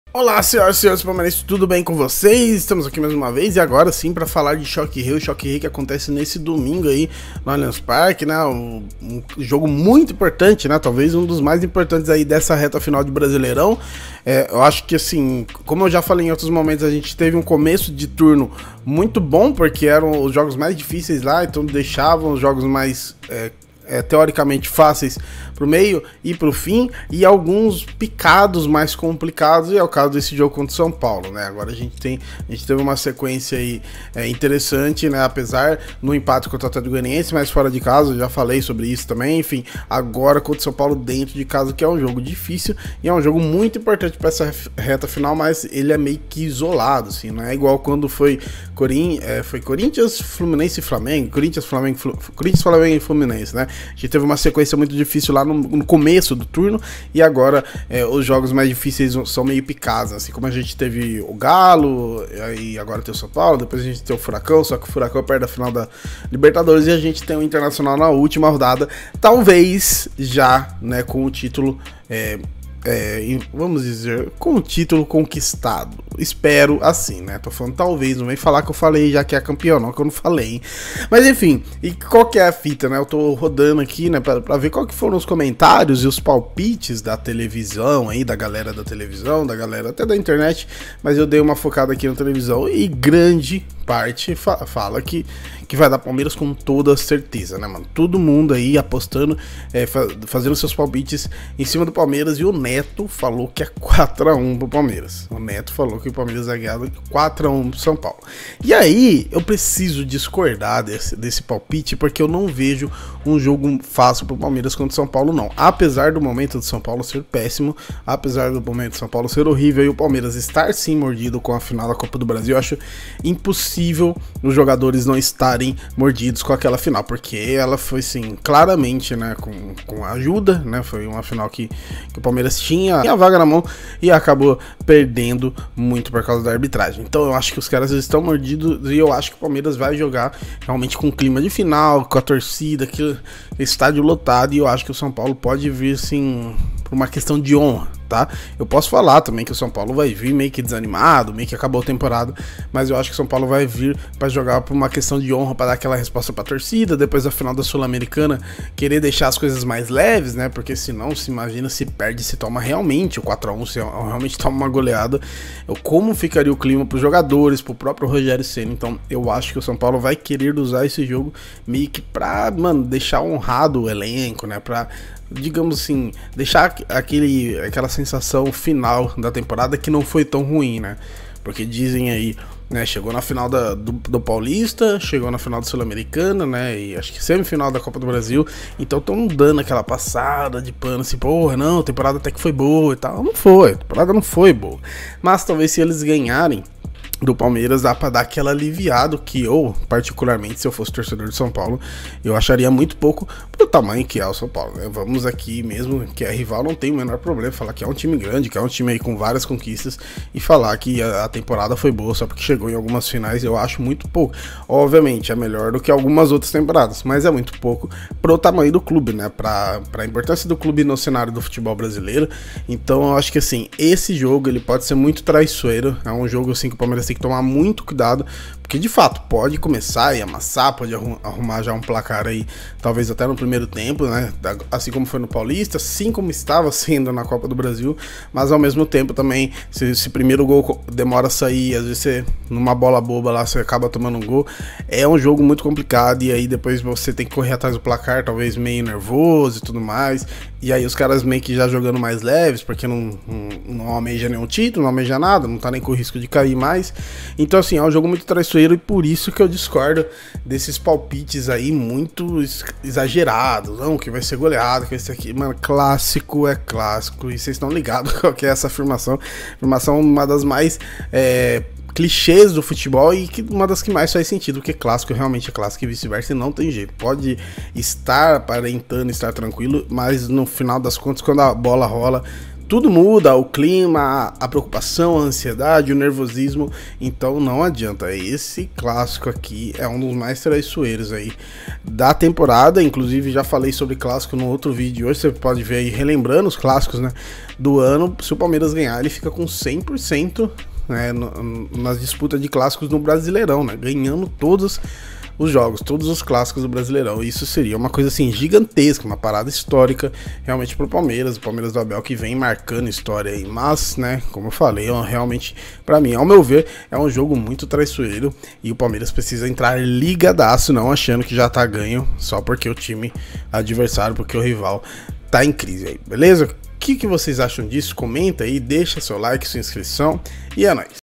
Olá, senhoras e senhores palmeirenses, tudo bem com vocês? Estamos aqui mais uma vez e agora sim para falar de Choque Rei, o Choque Rei que acontece nesse domingo aí no Allianz Parque, né? Um jogo muito importante, né? Talvez um dos mais importantes aí dessa reta final de Brasileirão. Eu acho que assim, como eu já falei em outros momentos, a gente teve um começo de turno muito bom, porque eram os jogos mais difíceis lá, então deixavam os jogos mais teoricamente fáceis pro meio e pro fim, e alguns picados mais complicados, e é o caso desse jogo contra o São Paulo, né? Agora a gente teve uma sequência aí interessante, né? Apesar no empate contra o Atlético Goianiense, mas fora de casa, eu já falei sobre isso também. Enfim, agora contra o São Paulo dentro de casa, que é um jogo difícil e é um jogo muito importante para essa reta final, mas ele é meio que isolado, assim, não é igual quando foi Corinthians, Fluminense e Flamengo, Corinthians, Flamengo e Fluminense, né? A gente teve uma sequência muito difícil lá no começo do turno, e agora os jogos mais difíceis são meio picados, assim como a gente teve o Galo, e agora tem o São Paulo, depois a gente tem o Furacão, só que o Furacão perde a final da Libertadores, e a gente tem o Internacional na última rodada, talvez já, né, com o título vamos dizer, com o título conquistado. Espero assim, né? Tô falando talvez, não vem falar que eu falei já que é campeão, não, que eu não falei, hein? Mas enfim, e qual que é a fita, né? Eu tô rodando aqui, né, pra ver qual que foram os comentários e os palpites da televisão aí, da galera da televisão, da galera até da internet, mas eu dei uma focada aqui na televisão e grande parte fala que vai dar Palmeiras com toda certeza, né, mano? Todo mundo aí apostando, fazendo seus palpites em cima do Palmeiras, e o Neto falou que é 4-1 pro Palmeiras. O Neto falou que o Palmeiras vai ganhar 4-1 pro São Paulo. E aí, eu preciso discordar desse palpite, porque eu não vejo um jogo fácil pro Palmeiras contra o São Paulo, não. Apesar do momento do São Paulo ser péssimo, apesar do momento do São Paulo ser horrível, e o Palmeiras estar sim mordido com a final da Copa do Brasil, eu acho impossível os jogadores não estarem mordidos com aquela final, porque ela foi sim, claramente, né, com ajuda, né, foi uma final que o Palmeiras tinha a vaga na mão e acabou perdendo muito por causa da arbitragem. Então eu acho que os caras estão mordidos, e eu acho que o Palmeiras vai jogar realmente com clima de final, com a torcida, aquele estádio lotado, e eu acho que o São Paulo pode vir sim por uma questão de honra, tá? Eu posso falar também que o São Paulo vai vir meio que desanimado, meio que acabou a temporada, mas eu acho que o São Paulo vai vir para jogar por uma questão de honra, para dar aquela resposta para a torcida, depois da final da Sul-Americana, querer deixar as coisas mais leves, né? Porque senão, se imagina se perde, se toma realmente o 4-1, se realmente toma uma goleada, como ficaria o clima para os jogadores, para o próprio Rogério Ceni. Então eu acho que o São Paulo vai querer usar esse jogo meio que para, mano, deixar honrado o elenco, né? Para, digamos assim, deixar aquela sensação final da temporada que não foi tão ruim, né? Porque dizem aí, né, chegou na final do Paulista, chegou na final da Sul-Americana, né, e acho que semifinal da Copa do Brasil, então estão dando aquela passada de pano, assim, porra, não, a temporada até que foi boa e tal. Não foi, a temporada não foi boa, mas talvez se eles ganharem do Palmeiras, dá pra dar aquela aliviado, que eu, particularmente, se eu fosse torcedor de São Paulo, eu acharia muito pouco pro tamanho que é o São Paulo, né? Vamos aqui mesmo, que é rival, não tem o menor problema falar que é um time grande, que é um time aí com várias conquistas, e falar que a temporada foi boa só porque chegou em algumas finais, eu acho muito pouco. Obviamente é melhor do que algumas outras temporadas, mas é muito pouco pro tamanho do clube, né? Pra importância do clube no cenário do futebol brasileiro. Então eu acho que assim, esse jogo ele pode ser muito traiçoeiro, é um jogo assim que o Palmeiras tem que tomar muito cuidado, porque de fato pode começar e amassar, pode arrumar já um placar aí, talvez até no primeiro tempo, né? Assim como foi no Paulista, assim como estava sendo na Copa do Brasil, mas ao mesmo tempo também, se primeiro gol demora a sair, às vezes você, numa bola boba lá, você acaba tomando um gol, é um jogo muito complicado, e aí depois você tem que correr atrás do placar, talvez meio nervoso e tudo mais, e aí os caras meio que já jogando mais leves, porque não almeja nenhum título, não almeja nada, não tá nem com risco de cair mais. Então assim, é um jogo muito traiçoeiro, e por isso que eu discordo desses palpites aí muito exagerados, não, que vai ser goleado, que vai ser aqui, mano, clássico é clássico, e vocês estão ligados qual que é essa afirmação, uma das mais clichês do futebol, e que uma das que mais faz sentido, porque clássico realmente é clássico e vice-versa, e não tem jeito, pode estar aparentando estar tranquilo, mas no final das contas, quando a bola rola, tudo muda, o clima, a preocupação, a ansiedade, o nervosismo, então não adianta. Esse clássico aqui é um dos mais traiçoeiros aí da temporada, inclusive já falei sobre clássico no outro vídeo hoje, você pode ver aí relembrando os clássicos, né, do ano. Se o Palmeiras ganhar, ele fica com 100%, né, nas disputas de clássicos no Brasileirão, né, ganhando todos os jogos, todos os clássicos do Brasileirão. Isso seria uma coisa assim gigantesca, uma parada histórica realmente pro Palmeiras, o Palmeiras do Abel que vem marcando história aí, mas, né, como eu falei, realmente, pra mim, ao meu ver, é um jogo muito traiçoeiro e o Palmeiras precisa entrar ligadaço, não achando que já tá ganho só porque o time adversário, porque o rival tá em crise aí, beleza? O que vocês acham disso? Comenta aí, deixa seu like, sua inscrição e é nóis!